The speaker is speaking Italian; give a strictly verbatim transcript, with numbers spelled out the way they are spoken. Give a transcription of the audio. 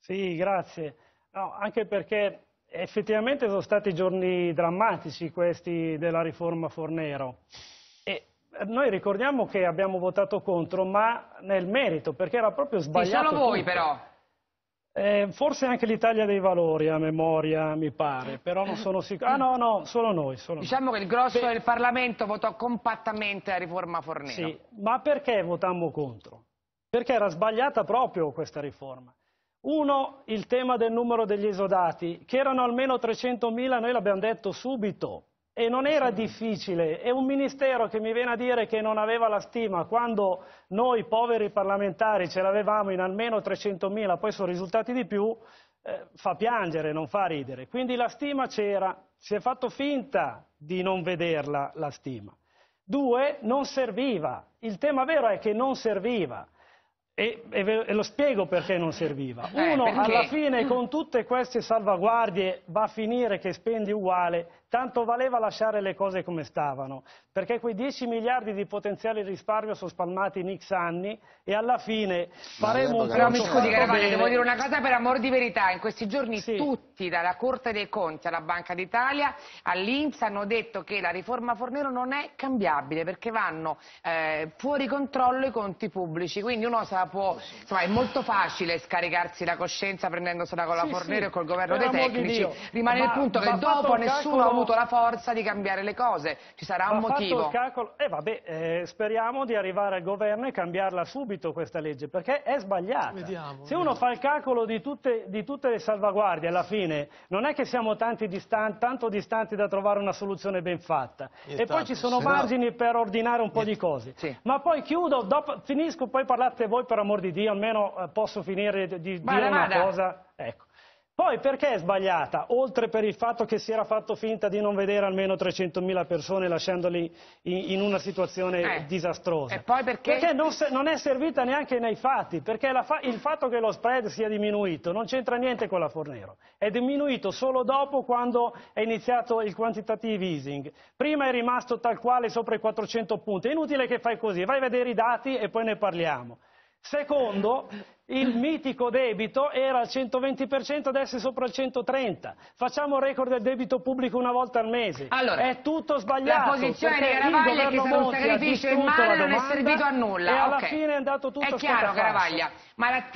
Sì, grazie. No, anche perché effettivamente sono stati giorni drammatici questi della riforma Fornero. E noi ricordiamo che abbiamo votato contro, ma nel merito, perché era proprio sbagliato. Sì, solo voi tutto. però. Eh, forse anche l'Italia dei Valori a memoria, mi pare, però non sono sicuro. Ah no, no, solo noi. Solo Diciamo noi. che il grosso Beh, del Parlamento votò compattamente la riforma Fornero. Sì, ma perché votammo contro? Perché era sbagliata proprio questa riforma. Uno, il tema del numero degli esodati, che erano almeno trecentomila, noi l'abbiamo detto subito, e non era difficile. È un ministero che mi viene a dire che non aveva la stima, quando noi poveri parlamentari ce l'avevamo in almeno trecentomila, poi sono risultati di più, eh, fa piangere, non fa ridere. Quindi la stima c'era, si è fatto finta di non vederla la stima. Due, non serviva. Il tema vero è che non serviva. E, e, e lo spiego perché non serviva. Uno, eh, alla fine, con tutte queste salvaguardie, va a finire che spendi uguale, tanto valeva lasciare le cose come stavano, perché quei dieci miliardi di potenziale risparmio sono spalmati in X anni e alla fine faremo un Però mi conto scusi, fatto Garavaglia, bene. devo dire una cosa per amor di verità. In questi giorni Sì. tutti, dalla Corte dei Conti alla Banca d'Italia, all'I N P S, hanno detto che la riforma Fornero non è cambiabile, perché vanno eh, fuori controllo i conti pubblici. Quindi uno se la può... Insomma, è molto facile scaricarsi la coscienza prendendosela con la Sì, Fornero sì, e col governo per dei amor di tecnici. Dio. Rimane Ma- il punto che va fatto dopo il nessuno calcolo- ha avuto la forza di cambiare le cose. Ci sarà un Va fatto motivo. il calcolo, e eh, vabbè, eh, speriamo di arrivare al governo e cambiarla subito questa legge, perché è sbagliata. Vediamo, Se uno vediamo. fa il calcolo di tutte, di tutte le salvaguardie, alla fine non è che siamo tanti distan- tanto distanti da trovare una soluzione ben fatta. È E poi stato, ci sono se no- margini per ordinare un po' di cose. Sì. Ma poi chiudo, dopo, finisco, poi parlate voi per amor di Dio, almeno eh, posso finire di, di Vada, dire una vada. cosa. Ecco. Poi perché è sbagliata? Oltre per il fatto che si era fatto finta di non vedere almeno trecentomila persone lasciandoli in, in una situazione Eh. disastrosa. E poi perché? Perché non, se- non è servita neanche nei fatti, perché la fa- il fatto che lo spread sia diminuito non c'entra niente con la Fornero. È diminuito solo dopo, quando è iniziato il quantitative easing. Prima è rimasto tal quale sopra i quattrocento punti. È inutile che fai così, vai a vedere i dati e poi ne parliamo. Secondo, il mitico debito era al centoventi per cento, adesso è sopra il centotrenta. Facciamo il record del debito pubblico una volta al mese. Allora, è tutto sbagliato. la posizione di perché il Garavaglia è che governo se non Monti ha sacrifici il distrutto male la non è domanda servito a nulla. e alla Ok. fine è andato tutto È a chiaro, scatafascio. Garavaglia, ma la